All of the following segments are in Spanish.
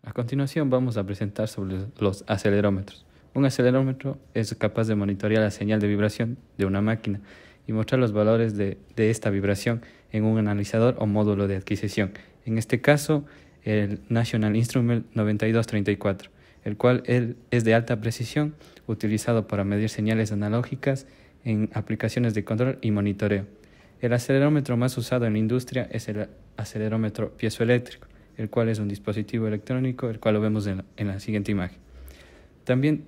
A continuación vamos a presentar sobre los acelerómetros. Un acelerómetro es capaz de monitorear la señal de vibración de una máquina y mostrar los valores de esta vibración en un analizador o módulo de adquisición. En este caso, el National Instrument 9234, el cual es de alta precisión, utilizado para medir señales analógicas en aplicaciones de control y monitoreo. El acelerómetro más usado en la industria es el acelerómetro piezoeléctrico, el cual es un dispositivo electrónico, el cual lo vemos en la siguiente imagen. También,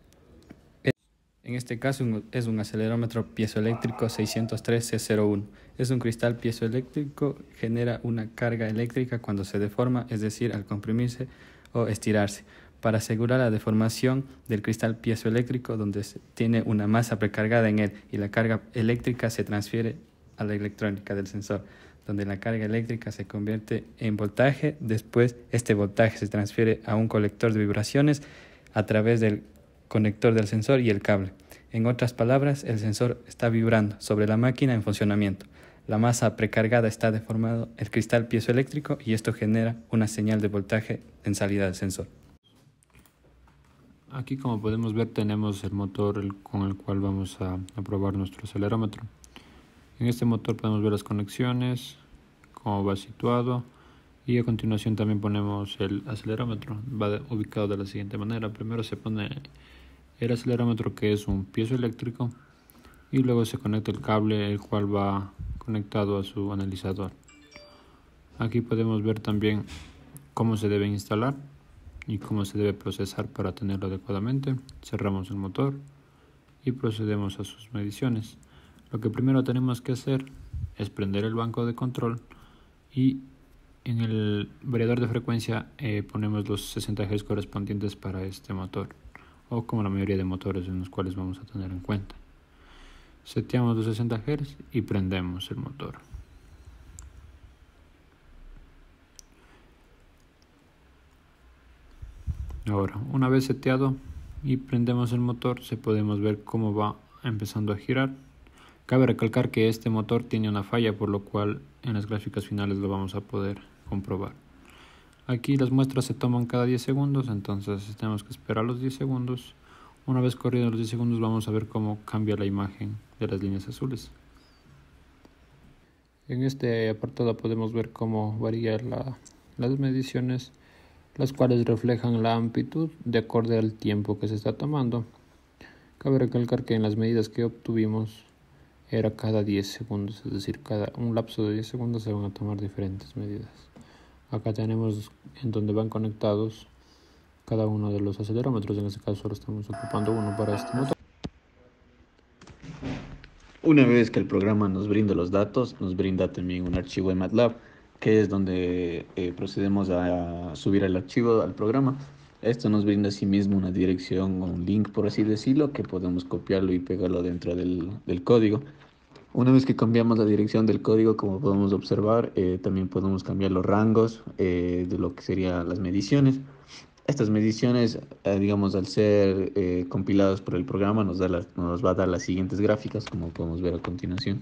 en este caso, es un acelerómetro piezoeléctrico 603C01. Es un cristal piezoeléctrico, genera una carga eléctrica cuando se deforma, es decir, al comprimirse o estirarse. Para asegurar la deformación del cristal piezoeléctrico, donde tiene una masa precargada en él y la carga eléctrica se transfiere a la electrónica del sensor, donde la carga eléctrica se convierte en voltaje. Después este voltaje se transfiere a un colector de vibraciones a través del conector del sensor y el cable. En otras palabras, el sensor está vibrando sobre la máquina en funcionamiento. La masa precargada está deformando el cristal piezoeléctrico y esto genera una señal de voltaje en salida del sensor. Aquí, como podemos ver, tenemos el motor con el cual vamos a probar nuestro acelerómetro. En este motor podemos ver las conexiones, cómo va situado, y a continuación también ponemos el acelerómetro. Va ubicado de la siguiente manera. Primero se pone el acelerómetro, que es un piezoeléctrico, y luego se conecta el cable, el cual va conectado a su analizador. Aquí podemos ver también cómo se debe instalar y cómo se debe procesar para tenerlo adecuadamente. Cerramos el motor y procedemos a sus mediciones. Lo que primero tenemos que hacer es prender el banco de control y en el variador de frecuencia ponemos los 60 Hz correspondientes para este motor, o como la mayoría de motores en los cuales vamos a tener en cuenta. Seteamos los 60 Hz y prendemos el motor. Ahora, una vez seteado y prendemos el motor, podemos ver cómo va empezando a girar. Cabe recalcar que este motor tiene una falla, por lo cual en las gráficas finales lo vamos a poder comprobar. Aquí las muestras se toman cada 10 segundos, entonces tenemos que esperar los 10 segundos. Una vez corridos los 10 segundos vamos a ver cómo cambia la imagen de las líneas azules. En este apartado podemos ver cómo varía las mediciones, las cuales reflejan la amplitud de acorde al tiempo que se está tomando. Cabe recalcar que en las medidas que obtuvimos era cada 10 segundos, es decir, cada un lapso de 10 segundos se van a tomar diferentes medidas. Acá tenemos en donde van conectados cada uno de los acelerómetros. En este caso solo estamos ocupando uno para este motor. Una vez que el programa nos brinda los datos, nos brinda también un archivo de MATLAB, que es donde procedemos a subir el archivo al programa. Esto nos brinda asimismo una dirección o un link, por así decirlo, que podemos copiarlo y pegarlo dentro del código. Una vez que cambiamos la dirección del código, como podemos observar, también podemos cambiar los rangos de lo que serían las mediciones. Estas mediciones, digamos, al ser compiladas por el programa, nos va a dar las siguientes gráficas, como podemos ver a continuación.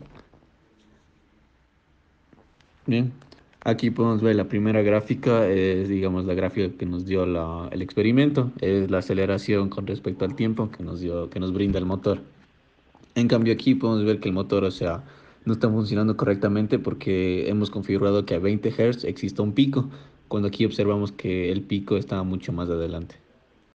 Bien, aquí podemos ver la primera gráfica, es, digamos, la gráfica que nos dio el experimento, es la aceleración con respecto al tiempo que nos brinda el motor. En cambio aquí podemos ver que el motor, no está funcionando correctamente porque hemos configurado que a 20 Hz exista un pico, cuando aquí observamos que el pico está mucho más adelante.